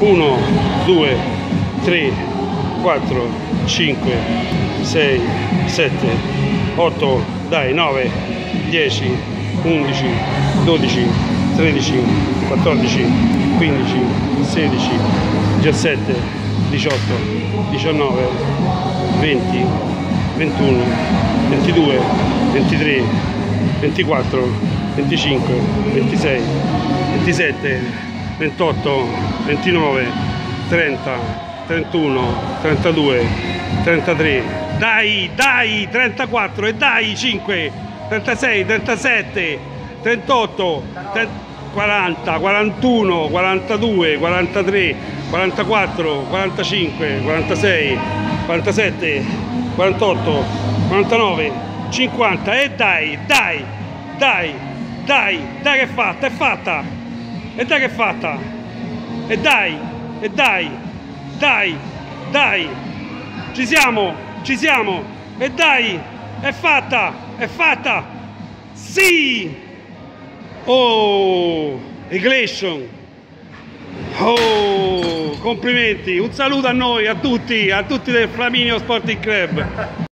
1, 2, 3, 4, 5, 6, 7, 8, dai, 9, 10, 11, 12, 13, 14, 15, 16, 17, 18, 19, 20, 21, 22, 23, 24, 25, 26, 27, 28, 29, 30, 31, 32, 33, dai, 34 e dai, 5, 36, 37, 38, 40, 41, 42, 43, 44, 45, 46, 47, 48, 49, 50 e dai che è fatta, e dai che è fatta, e dai, ci siamo, e dai, è fatta, sì, oh, Iglesion, oh, complimenti, un saluto a noi, a tutti del Flaminio Sporting Club.